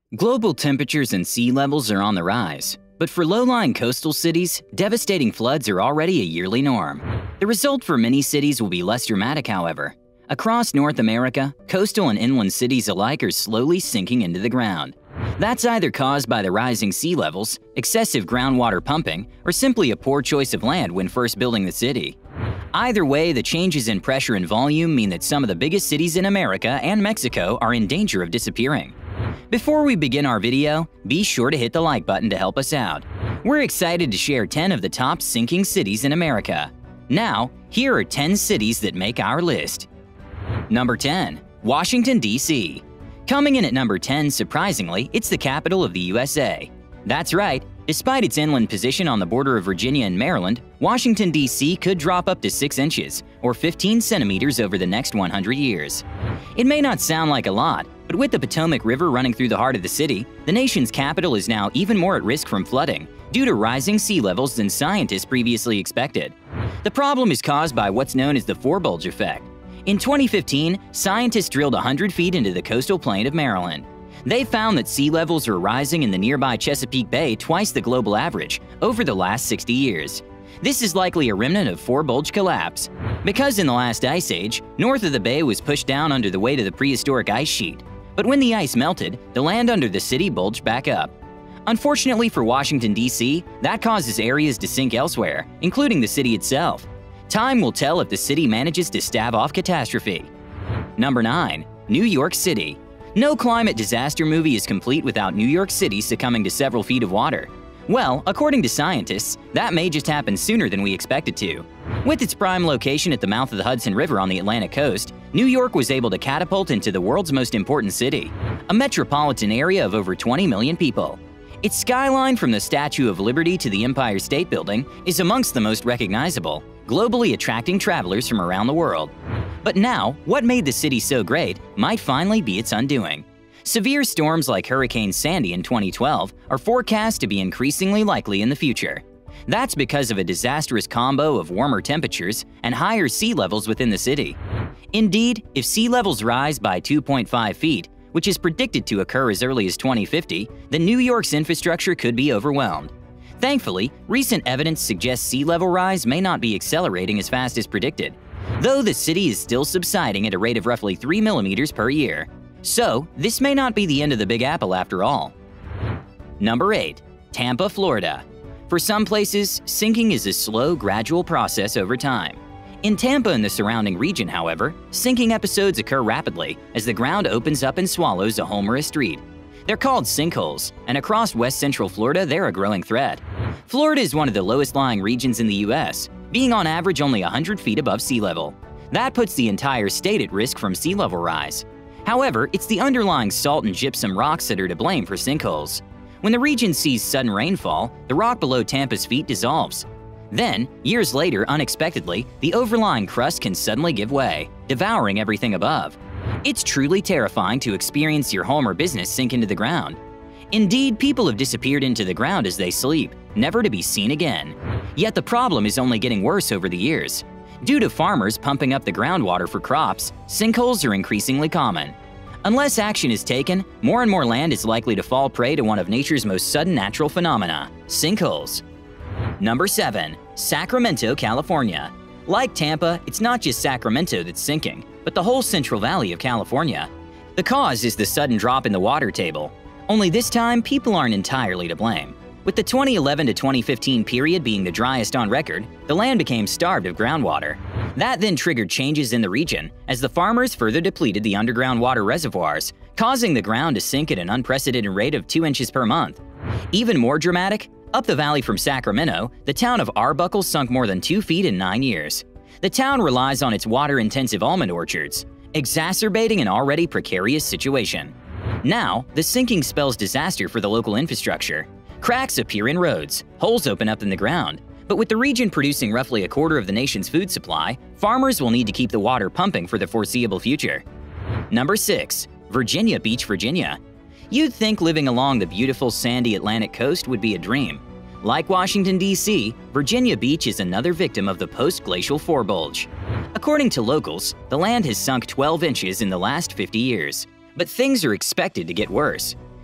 Global temperatures and sea levels are on the rise, but for low-lying coastal cities, devastating floods are already a yearly norm. The result for many cities will be less dramatic, however. Across North America, coastal and inland cities alike are slowly sinking into the ground. That's either caused by the rising sea levels, excessive groundwater pumping, or simply a poor choice of land when first building the city. Either way, the changes in pressure and volume mean that some of the biggest cities in America and Mexico are in danger of disappearing. Before we begin our video, be sure to hit the like button to help us out. We're excited to share 10 of the top sinking cities in America. Now, here are 10 cities that make our list. Number 10. Washington, D.C. Coming in at number 10, surprisingly, it's the capital of the USA. That's right, despite its inland position on the border of Virginia and Maryland, Washington, D.C. could drop up to 6 inches, or 15 centimeters over the next 100 years. It may not sound like a lot, but with the Potomac River running through the heart of the city, the nation's capital is now even more at risk from flooding due to rising sea levels than scientists previously expected. The problem is caused by what's known as the forebulge effect. In 2015, scientists drilled 100 feet into the coastal plain of Maryland. They found that sea levels are rising in the nearby Chesapeake Bay twice the global average over the last 60 years. This is likely a remnant of forebulge collapse, because in the last ice age, north of the bay was pushed down under the weight of the prehistoric ice sheet. But when the ice melted, the land under the city bulged back up. Unfortunately for Washington, D.C., that causes areas to sink elsewhere, including the city itself. Time will tell if the city manages to stave off catastrophe. Number 9. New York City. No climate disaster movie is complete without New York City succumbing to several feet of water. Well, according to scientists, that may just happen sooner than we expected to. With its prime location at the mouth of the Hudson River on the Atlantic coast, New York was able to catapult into the world's most important city, a metropolitan area of over 20 million people. Its skyline from the Statue of Liberty to the Empire State Building is amongst the most recognizable, globally attracting travelers from around the world. But now, what made the city so great might finally be its undoing. Severe storms like Hurricane Sandy in 2012 are forecast to be increasingly likely in the future. That's because of a disastrous combo of warmer temperatures and higher sea levels within the city. Indeed, if sea levels rise by 2.5 feet, which is predicted to occur as early as 2050, then New York's infrastructure could be overwhelmed. Thankfully, recent evidence suggests sea level rise may not be accelerating as fast as predicted, though the city is still subsiding at a rate of roughly 3 millimeters per year. So, this may not be the end of the Big Apple after all. Number 8. Tampa, Florida. For some places, sinking is a slow, gradual process over time. In Tampa and the surrounding region, however, sinking episodes occur rapidly as the ground opens up and swallows a home or a street. They're called sinkholes, and across west central Florida, they're a growing threat. Florida is one of the lowest-lying regions in the U.S., being on average only 100 feet above sea level. That puts the entire state at risk from sea level rise. However, it's the underlying salt and gypsum rocks that are to blame for sinkholes. When the region sees sudden rainfall, the rock below Tampa's feet dissolves. Then, years later, unexpectedly, the overlying crust can suddenly give way, devouring everything above. It's truly terrifying to experience your home or business sink into the ground. Indeed, people have disappeared into the ground as they sleep, never to be seen again. Yet the problem is only getting worse over the years. Due to farmers pumping up the groundwater for crops, sinkholes are increasingly common. Unless action is taken, more and more land is likely to fall prey to one of nature's most sudden natural phenomena, sinkholes. Number 7. Sacramento, California. Like Tampa, it's not just Sacramento that's sinking, but the whole Central Valley of California. The cause is the sudden drop in the water table. Only this time, people aren't entirely to blame. With the 2011 to 2015 period being the driest on record, the land became starved of groundwater. That then triggered changes in the region as the farmers further depleted the underground water reservoirs, causing the ground to sink at an unprecedented rate of 2 inches per month. Even more dramatic, up the valley from Sacramento, the town of Arbuckle sunk more than 2 feet in 9 years. The town relies on its water-intensive almond orchards, exacerbating an already precarious situation. Now, the sinking spells disaster for the local infrastructure. Cracks appear in roads, holes open up in the ground. But with the region producing roughly a quarter of the nation's food supply, farmers will need to keep the water pumping for the foreseeable future. Number 6. Virginia Beach, Virginia. You'd think living along the beautiful sandy Atlantic coast would be a dream. Like Washington, D.C., Virginia Beach is another victim of the post-glacial forebulge. According to locals, the land has sunk 12 inches in the last 50 years. But things are expected to get worse.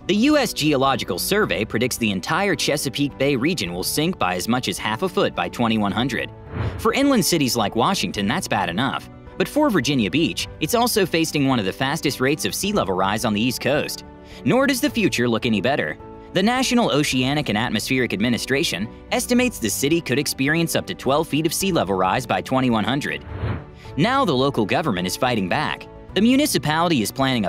The U.S. Geological Survey predicts the entire Chesapeake Bay region will sink by as much as half a foot by 2100. For inland cities like Washington, that's bad enough. But for Virginia Beach, it's also facing one of the fastest rates of sea level rise on the East Coast. Nor does the future look any better. The National Oceanic and Atmospheric Administration estimates the city could experience up to 12 feet of sea level rise by 2100. Now the local government is fighting back. The municipality is planning a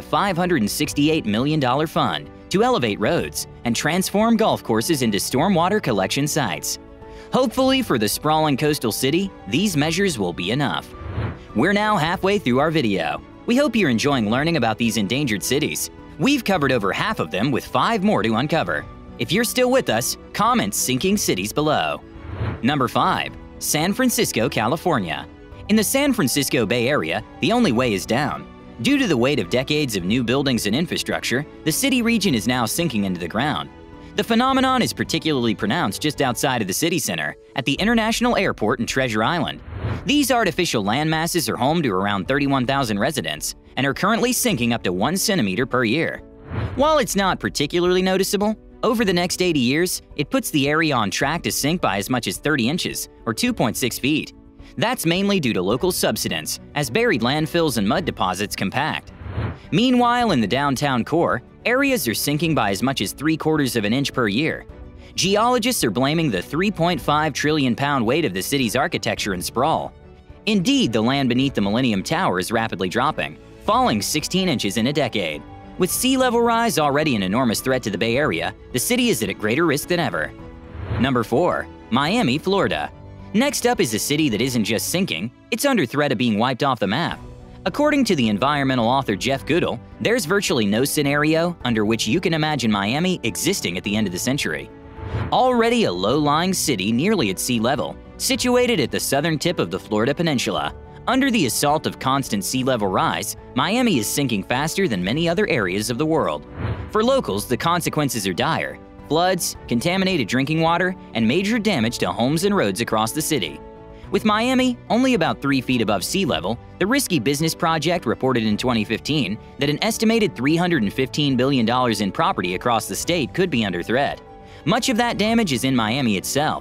$568 million fund to elevate roads and transform golf courses into stormwater collection sites. Hopefully for the sprawling coastal city, these measures will be enough. We're now halfway through our video. We hope you're enjoying learning about these endangered cities. We've covered over half of them with 5 more to uncover. If you're still with us, comment sinking cities below. Number 5. San Francisco, California. In the San Francisco Bay Area, the only way is down. Due to the weight of decades of new buildings and infrastructure, the city region is now sinking into the ground. The phenomenon is particularly pronounced just outside of the city center, at the International Airport in Treasure Island. These artificial landmasses are home to around 31,000 residents and are currently sinking up to 1 centimeter per year. While it's not particularly noticeable, over the next 80 years, it puts the area on track to sink by as much as 30 inches, or 2.6 feet. That's mainly due to local subsidence, as buried landfills and mud deposits compact. Meanwhile, in the downtown core, areas are sinking by as much as 3/4 of an inch per year. Geologists are blaming the 3.5 trillion pound weight of the city's architecture and sprawl. Indeed, the land beneath the Millennium Tower is rapidly dropping, falling 16 inches in a decade. With sea level rise already an enormous threat to the Bay Area, the city is at greater risk than ever. Number 4. Miami, Florida. Next up is a city that isn't just sinking, it's under threat of being wiped off the map. According to the environmental author Jeff Goodall, there's virtually no scenario under which you can imagine Miami existing at the end of the century. Already a low-lying city nearly at sea level, situated at the southern tip of the Florida Peninsula, under the assault of constant sea level rise, Miami is sinking faster than many other areas of the world. For locals, the consequences are dire: floods, contaminated drinking water, and major damage to homes and roads across the city. With Miami only about 3 feet above sea level, the Risky Business Project reported in 2015 that an estimated $315 billion in property across the state could be under threat. Much of that damage is in Miami itself.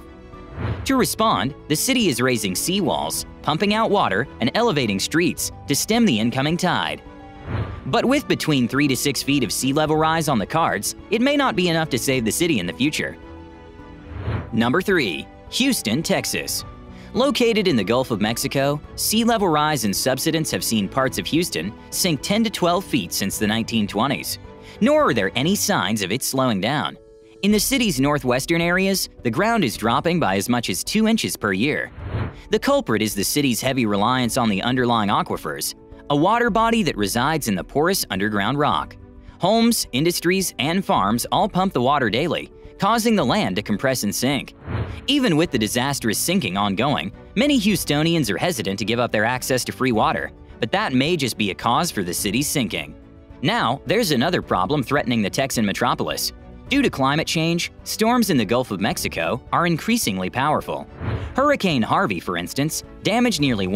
To respond, the city is raising seawalls, pumping out water, and elevating streets to stem the incoming tide. But with between 3 to 6 feet of sea level rise on the cards, it may not be enough to save the city in the future. Number 3. Houston, Texas. Located in the Gulf of Mexico, sea level rise and subsidence have seen parts of Houston sink 10 to 12 feet since the 1920s. Nor are there any signs of it slowing down. In the city's northwestern areas, the ground is dropping by as much as 2 inches per year. The culprit is the city's heavy reliance on the underlying aquifers, a water body that resides in the porous underground rock. Homes, industries, and farms all pump the water daily, causing the land to compress and sink. Even with the disastrous sinking ongoing, many Houstonians are hesitant to give up their access to free water, but that may just be a cause for the city's sinking. Now, there's another problem threatening the Texan metropolis. Due to climate change, storms in the Gulf of Mexico are increasingly powerful. Hurricane Harvey, for instance, damaged nearly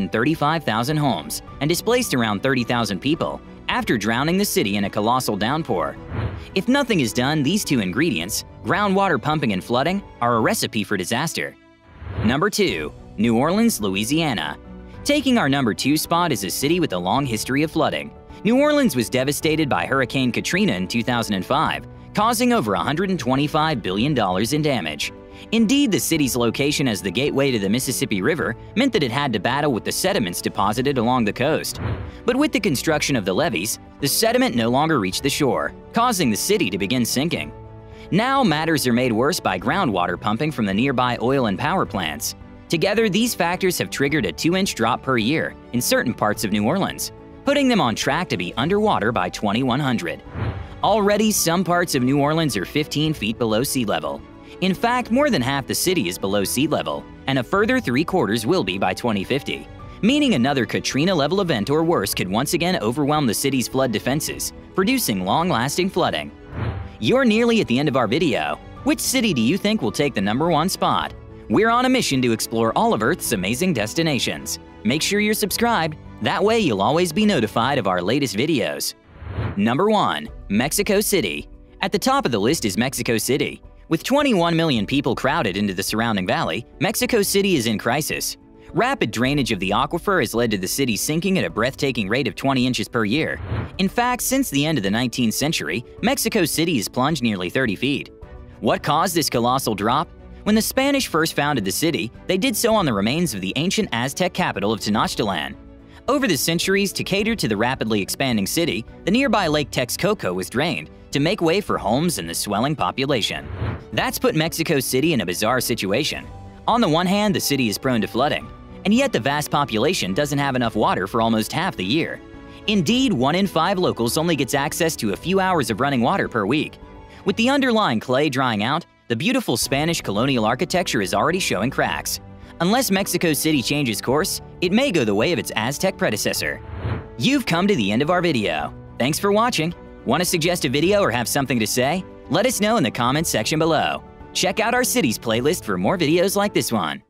135,000 homes and displaced around 30,000 people after drowning the city in a colossal downpour. If nothing is done, these two ingredients, groundwater pumping and flooding, are a recipe for disaster. Number 2. New Orleans, Louisiana. Taking our number 2 spot is a city with a long history of flooding. New Orleans was devastated by Hurricane Katrina in 2005, causing over $125 billion in damage. Indeed, the city's location as the gateway to the Mississippi River meant that it had to battle with the sediments deposited along the coast. But with the construction of the levees, the sediment no longer reached the shore, causing the city to begin sinking. Now matters are made worse by groundwater pumping from the nearby oil and power plants. Together, these factors have triggered a 2-inch drop per year in certain parts of New Orleans, putting them on track to be underwater by 2100. Already, some parts of New Orleans are 15 feet below sea level. In fact, more than half the city is below sea level, and a further 3/4 will be by 2050, meaning another Katrina-level event or worse could once again overwhelm the city's flood defenses, producing long-lasting flooding. You're nearly at the end of our video. Which city do you think will take the number 1 spot? We're on a mission to explore all of Earth's amazing destinations. Make sure you're subscribed, that way you'll always be notified of our latest videos. Number 1. Mexico City. At the top of the list is Mexico City. With 21 million people crowded into the surrounding valley, Mexico City is in crisis. Rapid drainage of the aquifer has led to the city sinking at a breathtaking rate of 20 inches per year. In fact, since the end of the 19th century, Mexico City has plunged nearly 30 feet. What caused this colossal drop? When the Spanish first founded the city, they did so on the remains of the ancient Aztec capital of Tenochtitlan. Over the centuries, to cater to the rapidly expanding city, the nearby Lake Texcoco was drained to make way for homes and the swelling population. That's put Mexico City in a bizarre situation. On the one hand, the city is prone to flooding, and yet the vast population doesn't have enough water for almost half the year. Indeed, 1 in 5 locals only gets access to a few hours of running water per week. With the underlying clay drying out, the beautiful Spanish colonial architecture is already showing cracks. Unless Mexico City changes course, it may go the way of its Aztec predecessor. You've come to the end of our video. Thanks for watching. Want to suggest a video or have something to say? Let us know in the comments section below. Check out our cities playlist for more videos like this one.